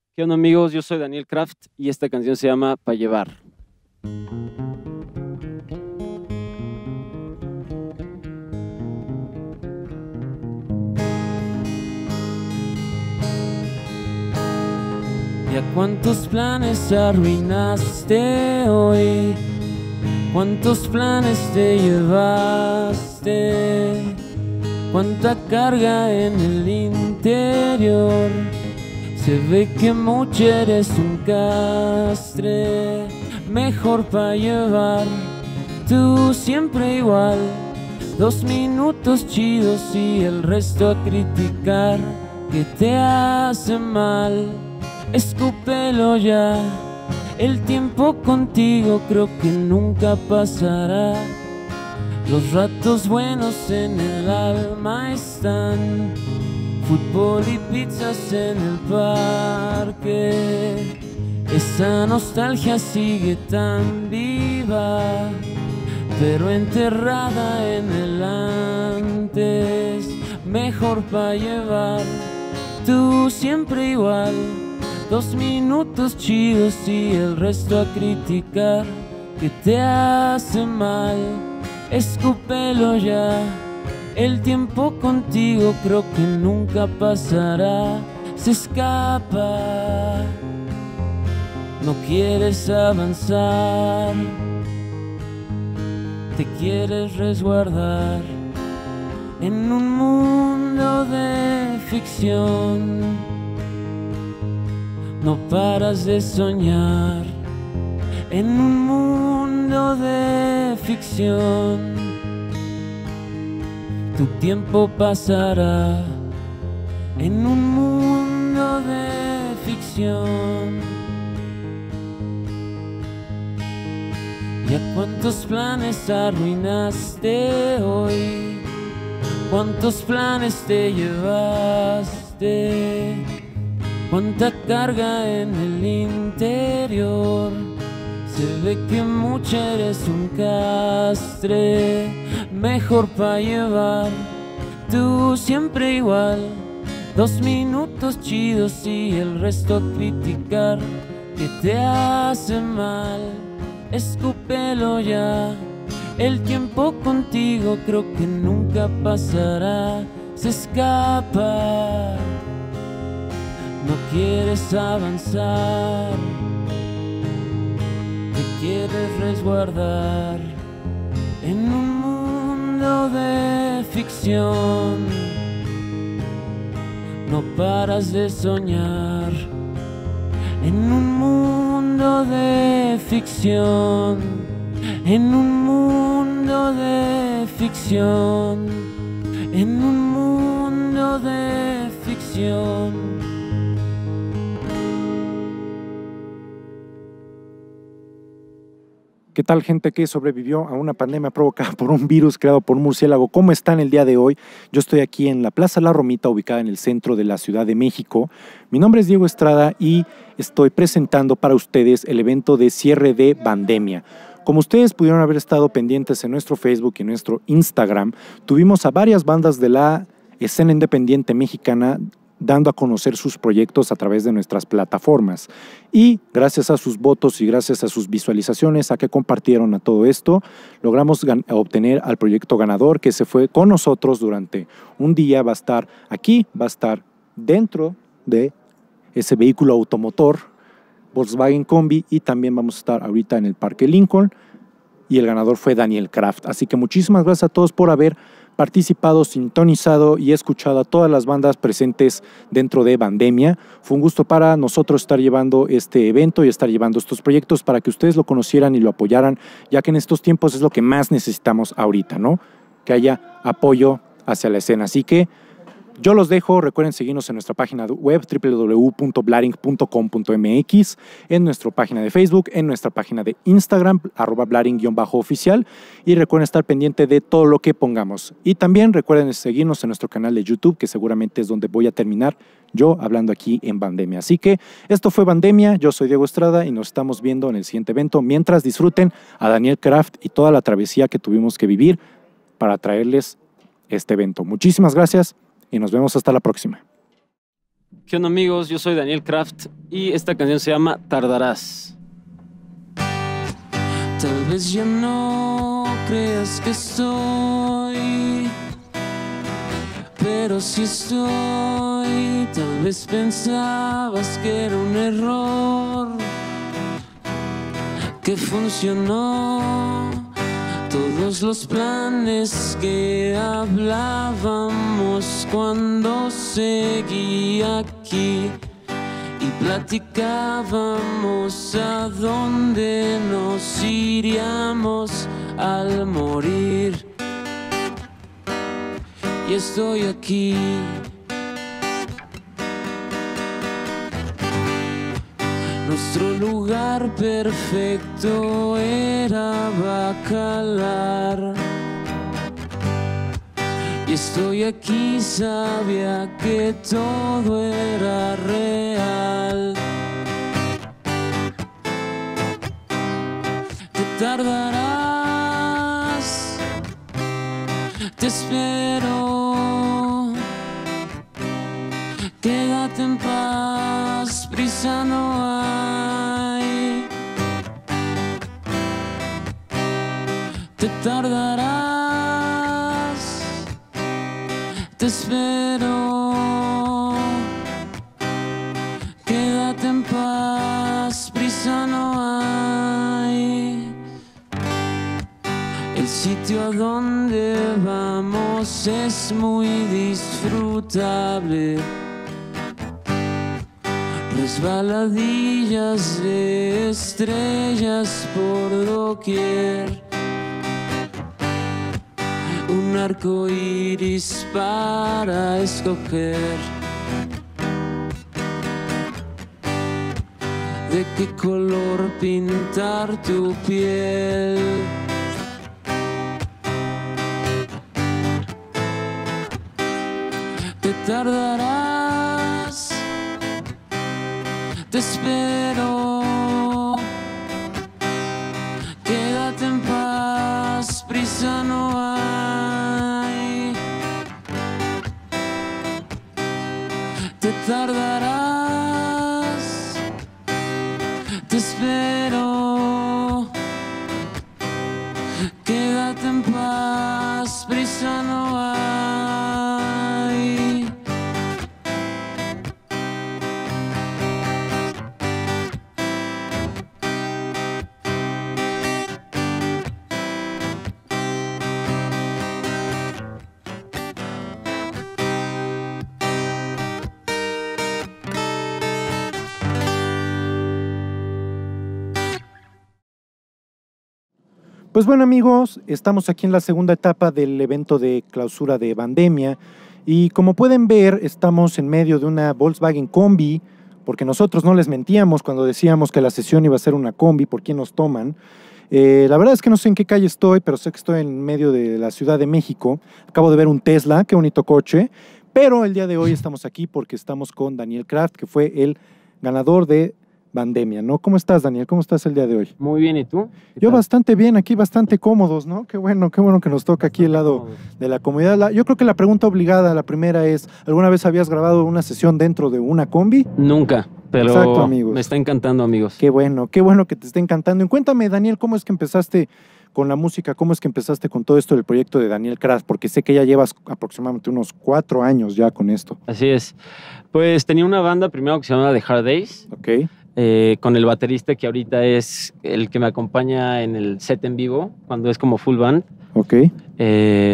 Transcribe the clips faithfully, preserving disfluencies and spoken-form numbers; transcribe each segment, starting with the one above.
¿Qué onda, amigos? Yo soy Daniel Kraft y esta canción se llama Pa' Llevar. ¿Ya cuántos planes arruinaste hoy? ¿Cuántos planes te llevaste? ¿Cuánta carga en el interior? Se ve que mucho eres un castre, mejor pa' llevar, tú siempre igual. Dos minutos chidos y el resto a criticar, que te hace mal, escúpelo ya. El tiempo contigo creo que nunca pasará. Los ratos buenos en el alma están, fútbol y pizzas en el parque. Esa nostalgia sigue tan viva, pero enterrada en el antes. Mejor pa' llevar, tú siempre igual. Dos minutos chidos y el resto a criticar, que te hace mal, escúpelo ya. El tiempo contigo creo que nunca pasará. Se escapa, no quieres avanzar, te quieres resguardar en un mundo de ficción. No paras de soñar en un mundo de ficción. Tu tiempo pasará en un mundo de ficción. ¿Ya cuántos planes arruinaste hoy? ¿Cuántos planes te llevaste? ¿Cuánta carga en el interior? Se ve que mucho eres un castre, mejor pa' llevar, tú siempre igual. Dos minutos chidos y el resto a criticar, que te hace mal, escúpelo ya. El tiempo contigo creo que nunca pasará. Se escapa, no quieres avanzar, te quieres resguardar en un mundo de ficción. No paras de soñar en un mundo de ficción, en un mundo de ficción, en un mundo de ficción. ¿Qué tal, gente que sobrevivió a una pandemia provocada por un virus creado por un murciélago? ¿Cómo están el día de hoy? Yo estoy aquí en la Plaza La Romita, ubicada en el centro de la Ciudad de México. Mi nombre es Diego Estrada y estoy presentando para ustedes el evento de cierre de pandemia. Como ustedes pudieron haber estado pendientes en nuestro Facebook y en nuestro Instagram, tuvimos a varias bandas de la escena independiente mexicana dando a conocer sus proyectos a través de nuestras plataformas. Y gracias a sus votos y gracias a sus visualizaciones, a que compartieron a todo esto, logramos obtener al proyecto ganador, que se fue con nosotros durante un día. Va a estar aquí, va a estar dentro de ese vehículo automotor Volkswagen Combi, y también vamos a estar ahorita en el Parque Lincoln, y el ganador fue Daniel Kraft. Así que muchísimas gracias a todos por haber participado, sintonizado y escuchado a todas las bandas presentes dentro de Pandemia. Fue un gusto para nosotros estar llevando este evento y estar llevando estos proyectos para que ustedes lo conocieran y lo apoyaran, ya que en estos tiempos es lo que más necesitamos ahorita, ¿no? Que haya apoyo hacia la escena. Así que yo los dejo. Recuerden seguirnos en nuestra página web doble u doble u doble u punto blaring punto com punto m x, en nuestra página de Facebook, en nuestra página de Instagram, arroba blaring-oficial, y recuerden estar pendiente de todo lo que pongamos. Y también recuerden seguirnos en nuestro canal de YouTube, que seguramente es donde voy a terminar yo hablando aquí en Pandemia. Así que esto fue Pandemia, yo soy Diego Estrada y nos estamos viendo en el siguiente evento. Mientras, disfruten a Daniel Kraft y toda la travesía que tuvimos que vivir para traerles este evento. Muchísimas gracias y nos vemos hasta la próxima. ¿Qué onda, amigos? Yo soy Daniel Kraft y esta canción se llama Tardarás. Tal vez ya no creas que estoy, pero si estoy. Tal vez pensabas que era un error que funcionó. Todos los planes que hablábamos cuando seguía aquí y platicábamos a dónde nos iríamos al morir. Y estoy aquí. Nuestro lugar perfecto era Bacalar. Y estoy aquí, sabía que todo era real. Te tardarás, te espero. Quédate en paz, prisa no hay. Te tardarás, te espero. Quédate en paz, prisa no hay. El sitio a donde vamos es muy disfrutable. Resbaladillas de estrellas por doquier. Un arco iris para escoger. ¿De qué color pintar tu piel? Te tardarás, te espero. Quédate en paz, prisa no hay. Te tardarás, te espero. Quédate en paz, prisa no hay. Pues bueno, amigos, estamos aquí en la segunda etapa del evento de clausura de Bandemia y como pueden ver estamos en medio de una Volkswagen Combi, porque nosotros no les mentíamos cuando decíamos que la sesión iba a ser una combi. ¿Por quién nos toman? Eh, la verdad es que no sé en qué calle estoy, pero sé que estoy en medio de la Ciudad de México. Acabo de ver un Tesla, qué bonito coche, pero el día de hoy estamos aquí porque estamos con Daniel Kraft, que fue el ganador de Bandemia, ¿no? ¿Cómo estás, Daniel? ¿Cómo estás el día de hoy? Muy bien, ¿y tú? Yo bastante bien, aquí bastante cómodos, ¿no? Qué bueno, qué bueno que nos toca aquí el lado de la comodidad. La, yo creo que la pregunta obligada, la primera es, ¿alguna vez habías grabado una sesión dentro de una combi? Nunca, pero Exacto, amigos. Me está encantando, amigos. Qué bueno, qué bueno que te esté encantando. Y cuéntame, Daniel, ¿cómo es que empezaste con la música? ¿Cómo es que empezaste con todo esto del proyecto de Daniel Kraft? Porque sé que ya llevas aproximadamente unos cuatro años ya con esto. Así es. Pues tenía una banda primero que se llama The Hard Days. Ok. Eh, con el baterista que ahorita es el que me acompaña en el set en vivo, cuando es como full band. Ok. Eh,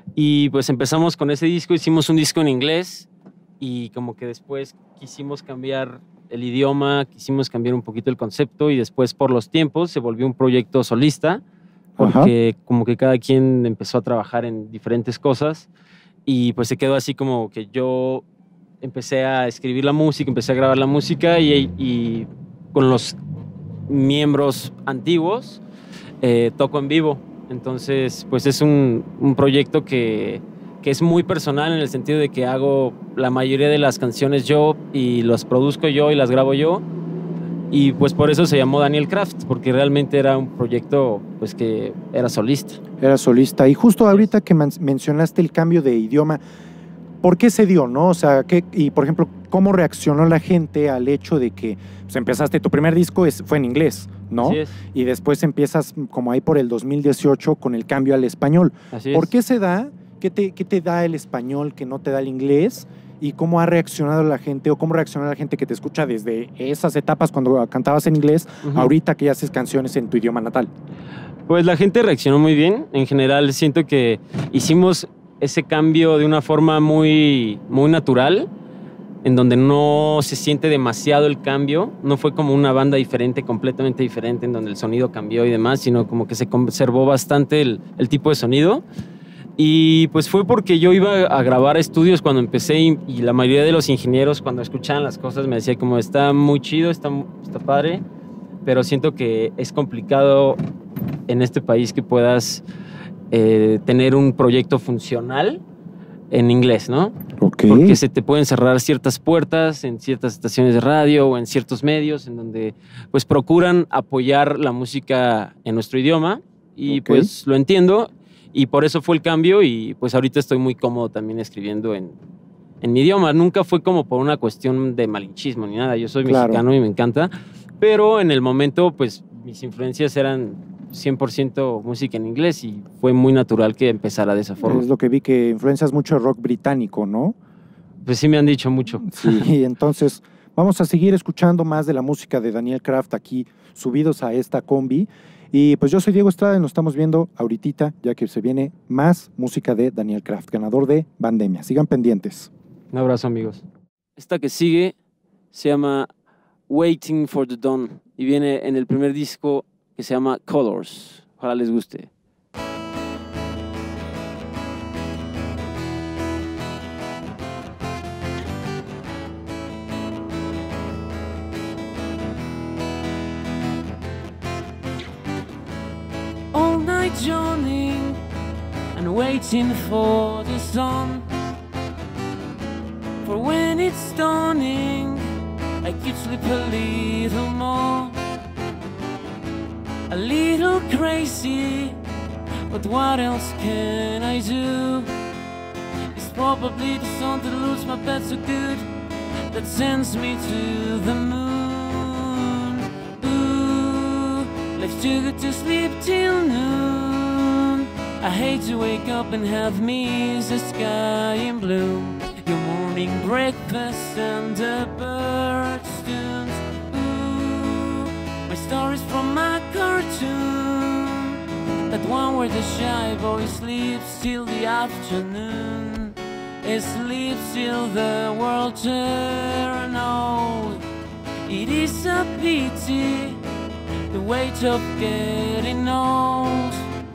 y pues empezamos con ese disco, hicimos un disco en inglés y como que después quisimos cambiar el idioma, quisimos cambiar un poquito el concepto y después por los tiempos se volvió un proyecto solista, porque Ajá. como que cada quien empezó a trabajar en diferentes cosas y pues se quedó así como que yo empecé a escribir la música, empecé a grabar la música y, y con los miembros antiguos eh, toco en vivo. Entonces, pues es un, un proyecto que, que es muy personal en el sentido de que hago la mayoría de las canciones yo y las produzco yo y las grabo yo. Y pues por eso se llamó Daniel Kraft, porque realmente era un proyecto pues que era solista. Era solista. Y justo ahorita que mencionaste el cambio de idioma, ¿por qué se dio, no? O sea, ¿qué, y por ejemplo, ¿cómo reaccionó la gente al hecho de que pues, empezaste, tu primer disco es, fue en inglés, ¿no? Así es. Y después empiezas como ahí por el dos mil dieciocho con el cambio al español. Así ¿Por es. qué se da? ¿Qué te, qué te da el español que no te da el inglés? ¿Y cómo ha reaccionado la gente o cómo reacciona la gente que te escucha desde esas etapas cuando cantabas en inglés, Ujú. ahorita que ya haces canciones en tu idioma natal? Pues la gente reaccionó muy bien. En general siento que hicimos ese cambio de una forma muy, muy natural, en donde no se siente demasiado el cambio. No fue como una banda diferente, completamente diferente, en donde el sonido cambió y demás, sino como que se conservó bastante el, el tipo de sonido. Y pues fue porque yo iba a grabar estudios cuando empecé y, y la mayoría de los ingenieros cuando escuchaban las cosas me decían como está muy chido, está, está padre, pero siento que es complicado en este país que puedas eh, tener un proyecto funcional en inglés, ¿no? Ok. Porque se te pueden cerrar ciertas puertas en ciertas estaciones de radio o en ciertos medios en donde pues procuran apoyar la música en nuestro idioma y Ok. pues lo entiendo y por eso fue el cambio y pues ahorita estoy muy cómodo también escribiendo en, en mi idioma. Nunca fue como por una cuestión de malinchismo ni nada, yo soy Claro. mexicano y me encanta, pero en el momento pues mis influencias eran cien por ciento música en inglés y fue muy natural que empezara de esa forma. Es lo que vi, que influencias mucho el rock británico, ¿no? Pues sí me han dicho mucho. Sí, entonces vamos a seguir escuchando más de la música de Daniel Kraft aquí subidos a esta combi. Y pues yo soy Diego Estrada y nos estamos viendo ahorita, ya que se viene más música de Daniel Kraft, ganador de Bandemia. Sigan pendientes. Un abrazo, amigos. Esta que sigue se llama Waiting for the Dawn y viene en el primer disco que se llama Colors. Ojalá les guste. All night yawning and waiting for the sun. For when it's dawning, I could sleep a little more. A little crazy, but what else can I do? It's probably the sun that looks my bed so good, that sends me to the moon. Ooh, life's too good to sleep till noon. I hate to wake up and have miss the sky in bloom. Your morning breakfast and the birds' tunes. Ooh, my stories from my cartoon. That one where the shy boy sleeps till the afternoon. It sleeps till the world turns old. It is a pity, the weight of getting old.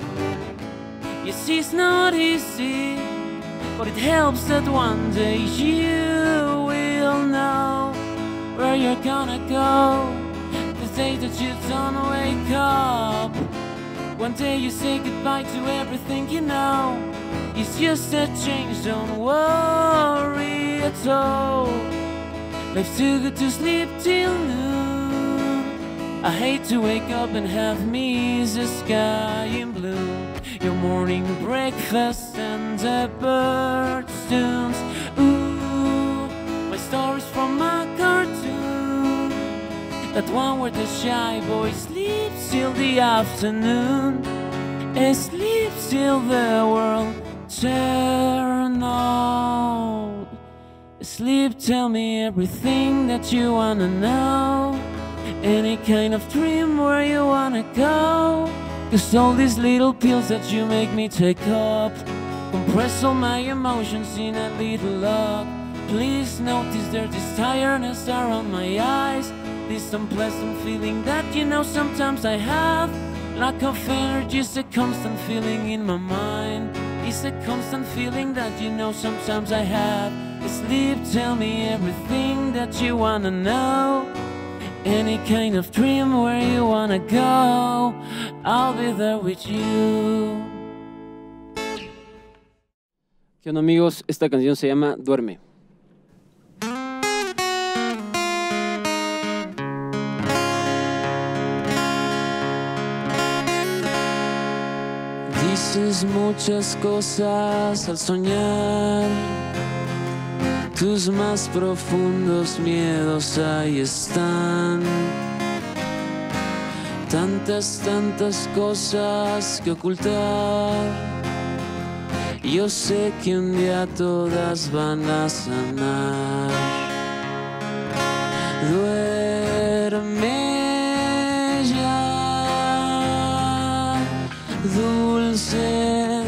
You see, it's not easy, but it helps that one day you will know where you're gonna go. The day that you don't wake up, one day you say goodbye to everything you know. It's just a change, don't worry at all. Life's too good to sleep till noon. I hate to wake up and have miss the sky in blue. Your morning breakfast and the birds' tunes. Ooh, my stories from my cartoon. That one where the shy boy sleeps till the afternoon. And sleeps till the world turns old. Sleep, tell me everything that you wanna know. Any kind of dream where you wanna go. Cause all these little pills that you make me take up compress all my emotions in a little log. Please notice there's this tiredness around my eyes. This unpleasant feeling that you know sometimes I have. Lack of energy is a constant feeling in my mind. It's a constant feeling that you know sometimes I have. Sleep, tell me everything that you wanna know. Any kind of dream where you wanna go, I'll be there with you. ¿Qué onda, amigos? Esta canción se llama Duerme. Dices muchas cosas al soñar. tus más profundos miedos ahí están. Tantas, tantas cosas que ocultar. Yo sé que un día todas van a sanar. Duerme ya, dulce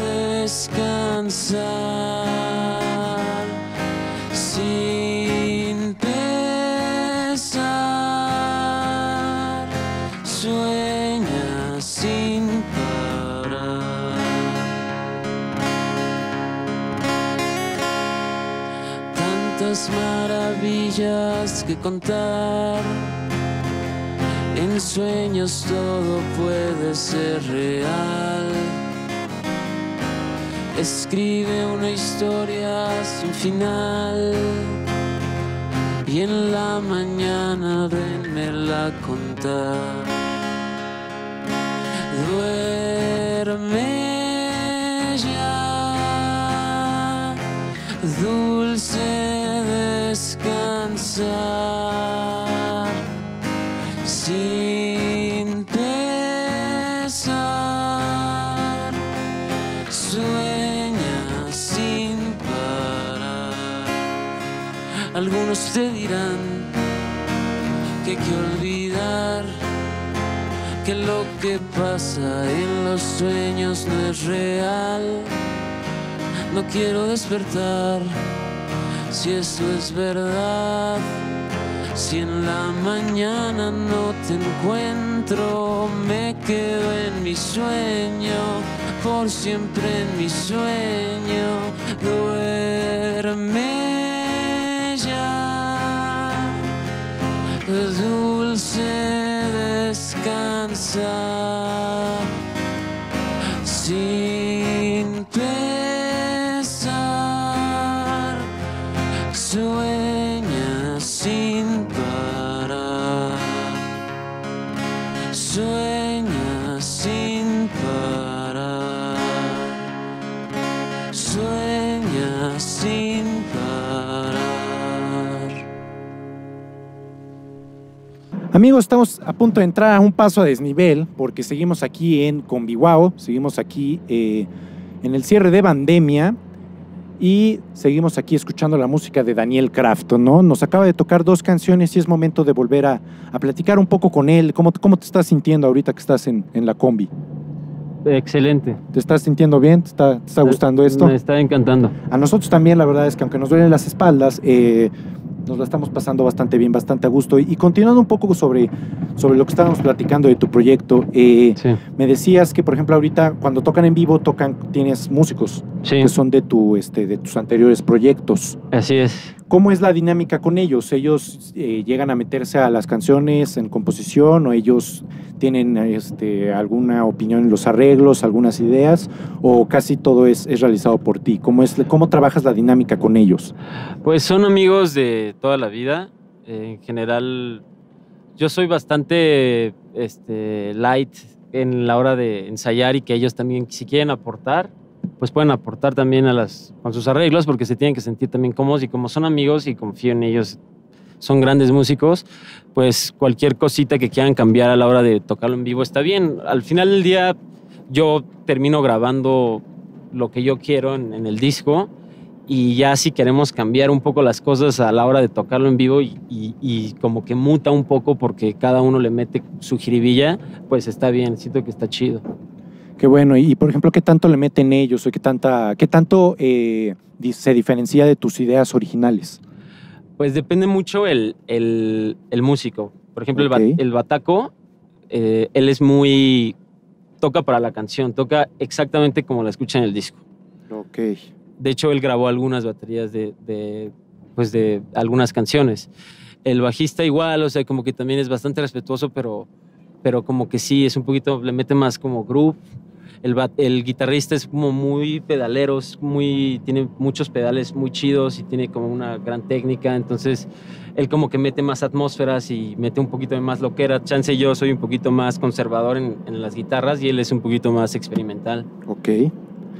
descansar, sin pesar, sueña sin parar. Tantas maravillas que contar. En sueños todo puede ser real. Escribe una historia sin final y en la mañana venmela a contar. Duerme ya, dulce descansar, sin pesar, sueña sin parar. Algunos te dirán que hay que olvidar, que lo que pasa en los sueños no es real. No quiero despertar si eso es verdad. Si en la mañana no te encuentro, me quedo en mi sueño, por siempre en mi sueño. Duerme ya, dulce descansa, sin pesar, sueña sin parar, sueña sin parar, sueña sin parar. Amigos, estamos a punto de entrar a un paso a desnivel porque seguimos aquí en Convihuao, seguimos aquí eh, en el cierre de pandemia y seguimos aquí escuchando la música de Daniel Crafton, ¿no? Nos acaba de tocar dos canciones y es momento de volver a, a platicar un poco con él. ¿Cómo, cómo te estás sintiendo ahorita que estás en, en la combi? Excelente. ¿Te estás sintiendo bien? ¿Te está, te está gustando esto? Me está encantando. A nosotros también, la verdad es que aunque nos duelen las espaldas, eh, nos la estamos pasando bastante bien, bastante a gusto. Y, y continuando un poco sobre, sobre lo que estábamos platicando de tu proyecto, eh, Sí. me decías que, por ejemplo, ahorita cuando tocan en vivo, tocan, tienes músicos Sí. que son de, tu, este, de tus anteriores proyectos. Así es. ¿Cómo es la dinámica con ellos? ¿Ellos eh, llegan a meterse a las canciones en composición o ellos tienen este, alguna opinión en los arreglos, algunas ideas o casi todo es, es realizado por ti? ¿Cómo, es, ¿Cómo trabajas la dinámica con ellos? Pues son amigos de toda la vida. Eh, en general, yo soy bastante este, light en la hora de ensayar y que ellos también, si quieren aportar, pues pueden aportar también a las, con sus arreglos porque se tienen que sentir también cómodos y como son amigos y confío en ellos, son grandes músicos, pues cualquier cosita que quieran cambiar a la hora de tocarlo en vivo está bien. Al final del día yo termino grabando lo que yo quiero en, en el disco y ya si queremos cambiar un poco las cosas a la hora de tocarlo en vivo y, y, y como que muta un poco porque cada uno le mete su jiribilla, pues está bien, siento que está chido. Qué bueno. Y, por ejemplo, ¿qué tanto le meten ellos o qué, tanta, qué tanto eh, se diferencia de tus ideas originales? Pues depende mucho el, el, el músico. Por ejemplo, Okay. el, ba- el bataco, eh, él es muy... toca para la canción, toca exactamente como la escucha en el disco. Ok. De hecho, él grabó algunas baterías de, de, pues de algunas canciones. El bajista igual, o sea, como que también es bastante respetuoso, pero, pero como que sí, es un poquito, le mete más como groove. El, bat- el guitarrista es como muy pedalero, es muy, tiene muchos pedales muy chidos y tiene como una gran técnica, entonces él como que mete más atmósferas y mete un poquito de más loquera. Chance yo soy un poquito más conservador en, en las guitarras y él es un poquito más experimental. Ok.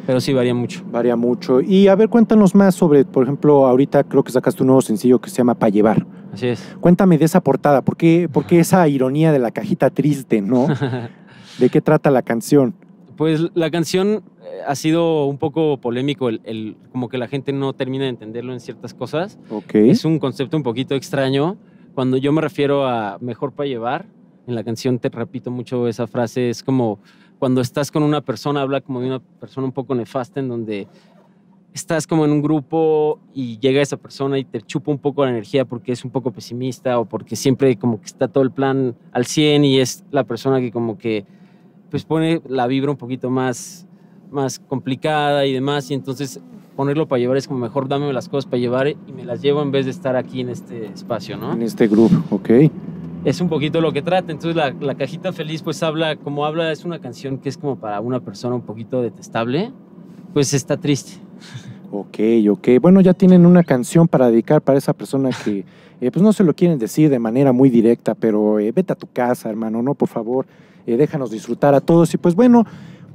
Pero sí varía mucho. Varía mucho. Y a ver, cuéntanos más sobre, por ejemplo, ahorita creo que sacaste un nuevo sencillo que se llama Pa' Llevar. Así es. Cuéntame de esa portada, ¿por qué, por qué esa ironía de la cajita triste, ¿no? ¿De qué trata la canción? Pues la canción ha sido un poco polémico, el, el, como que la gente no termina de entenderlo en ciertas cosas. Okay. Es un concepto un poquito extraño. Cuando yo me refiero a mejor para llevar, en la canción te repito mucho esa frase, es como cuando estás con una persona, habla como de una persona un poco nefasta, en donde estás como en un grupo y llega esa persona y te chupa un poco la energía porque es un poco pesimista o porque siempre como que está todo el plan al cien y es la persona que como que pues pone la vibra un poquito más, más complicada y demás, y entonces ponerlo para llevar es como mejor dame las cosas para llevar y me las llevo en vez de estar aquí en este espacio, ¿no? En este grupo, ok. Es un poquito lo que trata. Entonces la, la cajita feliz pues habla, como habla, es una canción que es como para una persona un poquito detestable, pues está triste. Ok, ok. Bueno, ya tienen una canción para dedicar para esa persona que eh, pues no se lo quieren decir de manera muy directa, pero eh, vete a tu casa, hermano, ¿no? Por favor, eh, déjanos disfrutar a todos. Y pues bueno,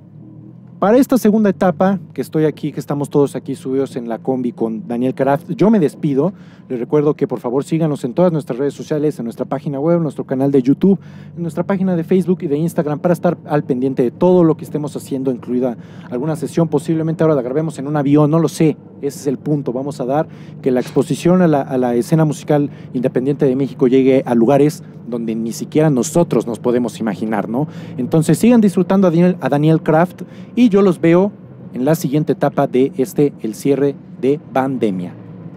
para esta segunda etapa, que estoy aquí, que estamos todos aquí subidos en la combi con Daniel Kraft, yo me despido. Les recuerdo que por favor síganos en todas nuestras redes sociales, en nuestra página web, en nuestro canal de YouTube, en nuestra página de Facebook y de Instagram para estar al pendiente de todo lo que estemos haciendo, incluida alguna sesión. Posiblemente ahora la grabemos en un avión, no lo sé. Ese es el punto. Vamos a dar que la exposición a la, a la escena musical independiente de México llegue a lugares donde ni siquiera nosotros nos podemos imaginar, ¿no? Entonces sigan disfrutando a Daniel, a Daniel Kraft y yo los veo en la siguiente etapa de este, el cierre de pandemia.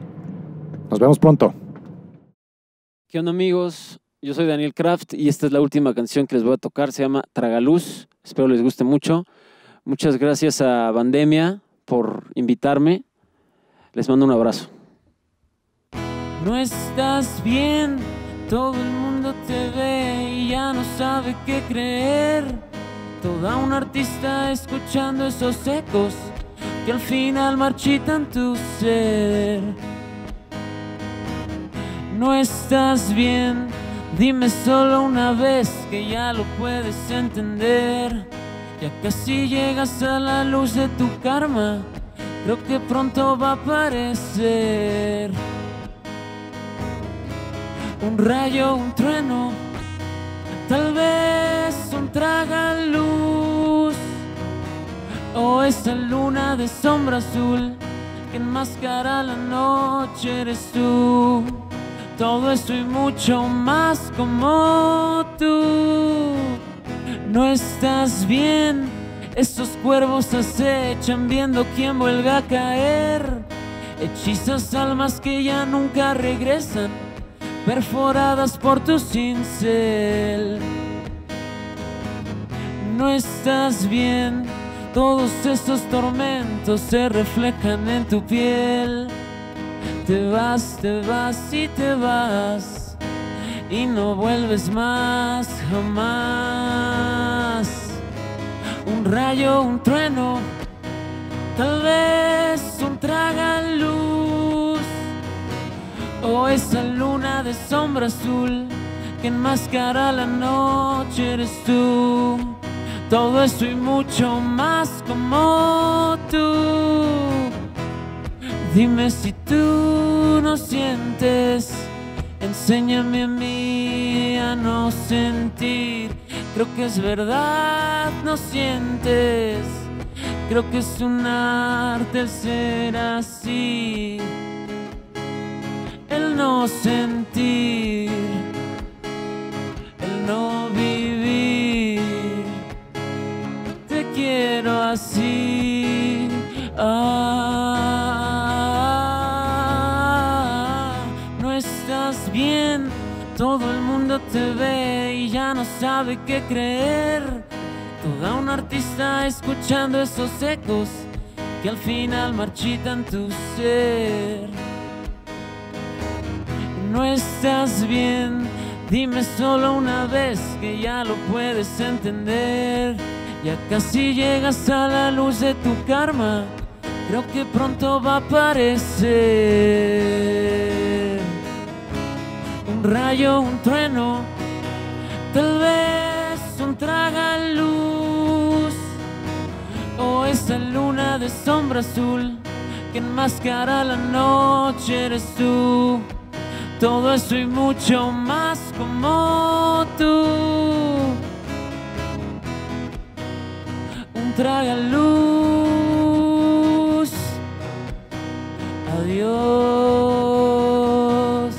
Nos vemos pronto. ¿Qué onda, amigos? Yo soy Daniel Kraft y esta es la última canción que les voy a tocar. Se llama Tragaluz. Espero les guste mucho. Muchas gracias a Pandemia por invitarme. Les mando un abrazo. No estás bien, todo el mundo te ve y ya no sabe qué creer. Toda una artista escuchando esos ecos que al final marchitan tu ser. No estás bien, dime solo una vez que ya lo puedes entender. Ya casi llegas a la luz de tu karma, creo que pronto va a aparecer. Un rayo, un trueno, tal vez un tragaluz, o esa luna de sombra azul que enmascara la noche eres tú. Todo esto y mucho más como tú. No estás bien, esos cuervos acechan viendo quién vuelve a caer. Hechizas almas que ya nunca regresan, perforadas por tu cincel. No estás bien, todos esos tormentos se reflejan en tu piel. Te vas, te vas y te vas y no vuelves más jamás. Un rayo, un trueno, tal vez un tragaluz, o esa luna de sombra azul que enmascara la noche eres tú. Todo eso y mucho más como tú. Dime si tú no sientes, enséñame a mí a no sentir. Creo que es verdad, no sientes. Creo que es un arte el ser así, el no sentir, el no vivir. Te quiero así. Ah, no estás bien, todo el mundo te ve y ya no sabe qué creer. Toda una artista escuchando esos ecos que al final marchitan tu ser. No estás bien, dime solo una vez que ya lo puedes entender. Ya casi llegas a la luz de tu karma, creo que pronto va a aparecer. Un rayo, un trueno, tal vez un tragaluz, o esa luna de sombra azul que enmascara la noche eres tú. Todo eso y mucho más como tú. Un tragaluz. Adiós.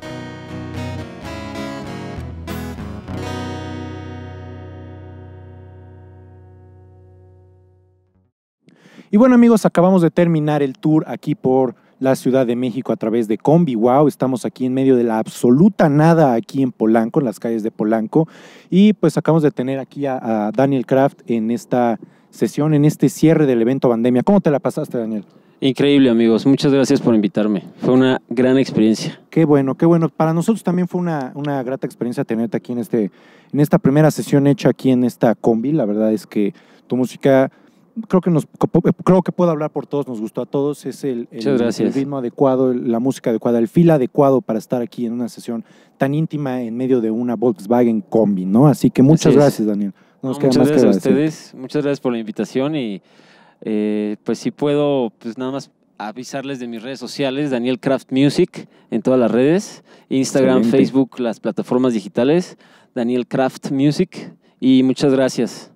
Y bueno, amigos, acabamos de terminar el tour aquí por la Ciudad de México a través de Combi Wow. Estamos aquí en medio de la absoluta nada aquí en Polanco, en las calles de Polanco. Y pues acabamos de tener aquí a, a Daniel Kraft en esta sesión, en este cierre del evento Pandemia. ¿Cómo te la pasaste, Daniel? Increíble, amigos. Muchas gracias por invitarme. Fue una gran experiencia. Qué bueno, qué bueno. Para nosotros también fue una, una grata experiencia tenerte aquí en, este, en esta primera sesión hecha aquí en esta combi. La verdad es que tu música, creo que, nos, creo que puedo hablar por todos, nos gustó a todos. Es el, el, el ritmo adecuado, la música adecuada, el feel adecuado para estar aquí en una sesión tan íntima en medio de una Volkswagen combi, ¿no? Así que muchas gracias, Daniel. No, muchas gracias a ustedes. Muchas gracias por la invitación y Eh, pues sí puedo, pues nada más avisarles de mis redes sociales, Daniel Kraft Music en todas las redes, Instagram, Excelente. Facebook, las plataformas digitales, Daniel Kraft Music, y muchas gracias.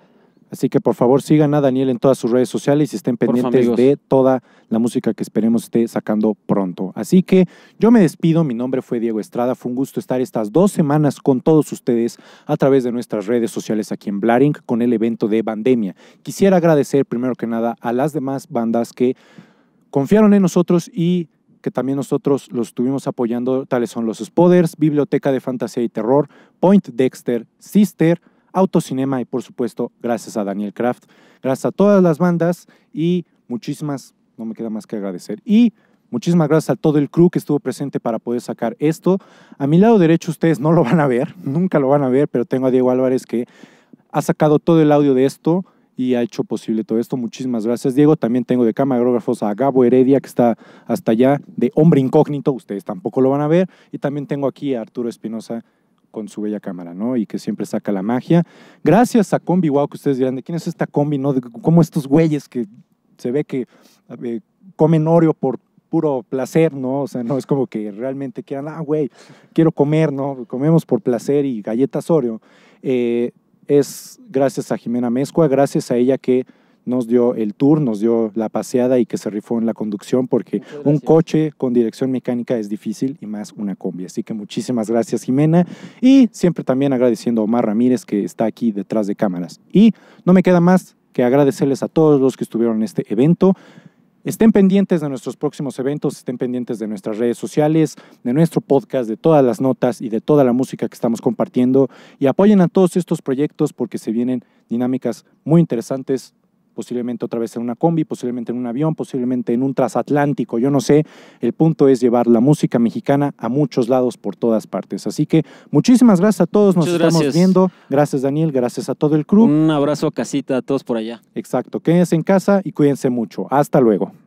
Así que por favor sigan a Daniel en todas sus redes sociales y estén pendientes Porfa, de toda la música que esperemos esté sacando pronto. Así que yo me despido, mi nombre fue Diego Estrada, fue un gusto estar estas dos semanas con todos ustedes a través de nuestras redes sociales aquí en Blaring con el evento de Pandemia. Quisiera agradecer primero que nada a las demás bandas que confiaron en nosotros y que también nosotros los estuvimos apoyando, tales son los Spoders, Biblioteca de Fantasía y Terror, Point Dexter, Sister, Autocinema y por supuesto gracias a Daniel Kraft, gracias a todas las bandas y muchísimas, no me queda más que agradecer, y muchísimas gracias a todo el crew que estuvo presente para poder sacar esto. A mi lado derecho ustedes no lo van a ver, nunca lo van a ver, pero tengo a Diego Álvarez que ha sacado todo el audio de esto y ha hecho posible todo esto. Muchísimas gracias, Diego. También tengo de camarógrafos a Gabo Heredia, que está hasta allá, de Hombre Incógnito, ustedes tampoco lo van a ver, y también tengo aquí a Arturo Espinosa con su bella cámara, ¿no? Y que siempre saca la magia. Gracias a Combi Wow, que ustedes dirán, ¿de quién es esta combi, no? De cómo estos güeyes que se ve que eh, comen Oreo por puro placer, ¿no? O sea, no es como que realmente quieran, ah, güey, quiero comer, ¿no? Comemos por placer y galletas Oreo. Eh, es gracias a Jimena Mezcua, gracias a ella que nos dio el tour, nos dio la paseada y que se rifó en la conducción, porque un coche con dirección mecánica es difícil y más una combi. Así que muchísimas gracias, Jimena, y siempre también agradeciendo a Omar Ramírez, que está aquí detrás de cámaras. Y no me queda más que agradecerles a todos los que estuvieron en este evento. Estén pendientes de nuestros próximos eventos, estén pendientes de nuestras redes sociales, de nuestro podcast, de todas las notas y de toda la música que estamos compartiendo, y apoyen a todos estos proyectos porque se vienen dinámicas muy interesantes, posiblemente otra vez en una combi, posiblemente en un avión, posiblemente en un transatlántico, yo no sé. El punto es llevar la música mexicana a muchos lados por todas partes. Así que muchísimas gracias a todos, nos Muchas estamos gracias. viendo. Gracias, Daniel, gracias a todo el crew. Un abrazo a casita a todos por allá. Exacto, quédense en casa y cuídense mucho. Hasta luego.